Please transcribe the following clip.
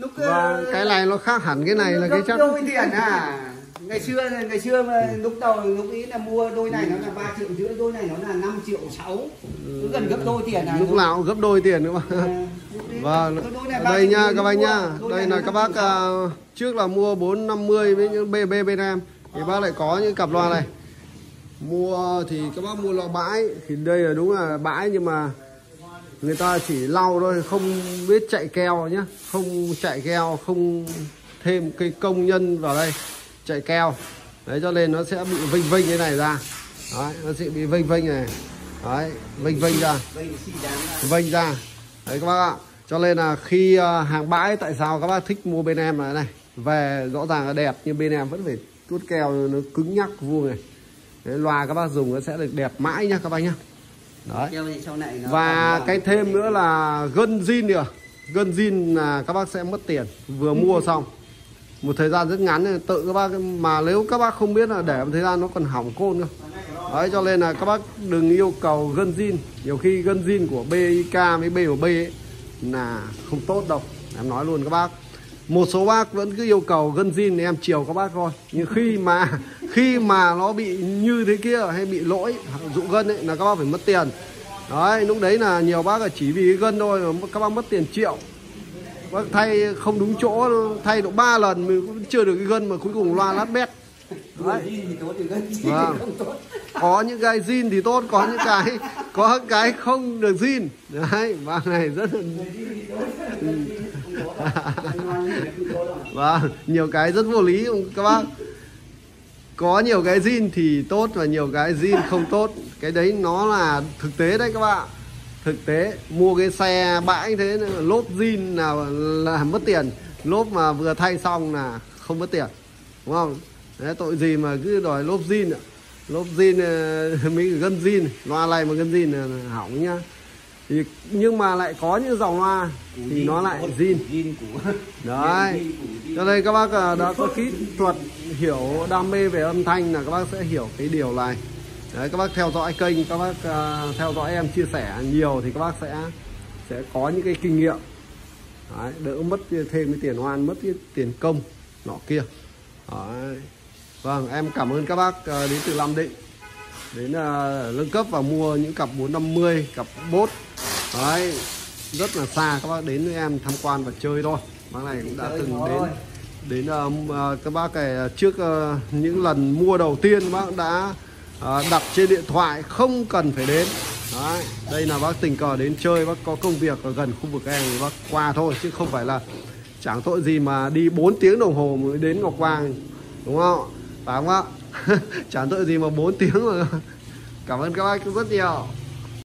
lúc và cái này nó khác hẳn cái này là cái chắc đôi tiền à. Ngày xưa mà lúc đầu lúc ý là mua đôi này nó là 3,5 triệu, đôi này nó là 5,6 triệu, cứ gần gấp đôi tiền à. Lúc nào cũng gấp đôi tiền nữa mà. Vâng, đây nha các bác nhá. Đây là các bác trước là mua 450 với những BB bên em thì bác lại có những cặp loa này. Mua thì các bác mua loa bãi thì đây là đúng là bãi, nhưng mà người ta chỉ lau thôi, không biết chạy keo nhá, không chạy keo, không thêm cái công nhân vào đây chạy keo. Đấy cho nên nó sẽ bị vênh vênh cái này ra. Đấy, nó sẽ bị vênh vênh này. Đấy, vênh vênh ra. Vênh ra. Đấy các bác ạ. Cho nên là khi hàng bãi, tại sao các bác thích mua bên em là này, về rõ ràng là đẹp nhưng bên em vẫn phải tuốt keo nó cứng nhắc vuông này. Đấy, loa các bác dùng nó sẽ được đẹp mãi nhá các bác nhá. Đấy. Và cái thêm nữa là gân zin kìa. Gân zin là các bác sẽ mất tiền vừa mua xong. Một thời gian rất ngắn tự các bác, mà nếu các bác không biết là để một thời gian nó còn hỏng côn cơ. Đấy cho nên là các bác đừng yêu cầu gân zin. Nhiều khi gân zin của BIK với BMB ấy là không tốt đâu. Em nói luôn các bác. Một số bác vẫn cứ yêu cầu gân zin thì em chiều các bác thôi. Nhưng khi mà nó bị như thế kia hay bị lỗi dụng gân ấy là các bác phải mất tiền. Đấy, lúc đấy là nhiều bác là chỉ vì cái gân thôi mà các bác mất tiền triệu. Bác thay không đúng chỗ, thay độ 3 lần mình cũng chưa được cái gân mà cuối cùng loa lát bét. Đấy. Vâng. Có những cái zin thì tốt, có cái không được zin. Đấy, và này rất là vâng, nhiều cái rất vô lý các bác. Có nhiều cái zin thì tốt và nhiều cái zin không tốt. Cái đấy nó là thực tế đấy các bạn. Thực tế mua cái xe bãi thế lốp zin là mất tiền, lốp mà vừa thay xong là không mất tiền, đúng không? Đấy, tội gì mà cứ đòi lốp zin ạ. Lốp zin mấy cái gân zin, loa này mà gân zin là hỏng nhá. Thì nhưng mà lại có những dòng loa thì nó lại zin. Đấy. Cho nên các bác đã có kỹ thuật, hiểu đam mê về âm thanh là các bác sẽ hiểu cái điều này. Đấy, các bác theo dõi kênh, các bác theo dõi em chia sẻ nhiều thì các bác sẽ có những cái kinh nghiệm. Đấy, đỡ mất thêm cái tiền oan, mất cái tiền công nọ kia. Đấy. Vâng, em cảm ơn các bác đến từ Nam Định đến nâng cấp và mua những cặp 450, cặp bốt. Đấy, rất là xa các bác đến với em tham quan và chơi thôi. Bác này cũng đã từng đến các bác này trước những lần mua đầu tiên bác đã đặt trên điện thoại, không cần phải đến. Đấy, đây là bác tình cờ đến chơi, bác có công việc ở gần khu vực em thì bác qua thôi, chứ không phải là chẳng tội gì mà đi 4 tiếng đồng hồ mới đến Ngọc Quang, đúng không? Phải không ạ? Chẳng tội gì mà 4 tiếng mà. Cảm ơn các bác rất nhiều.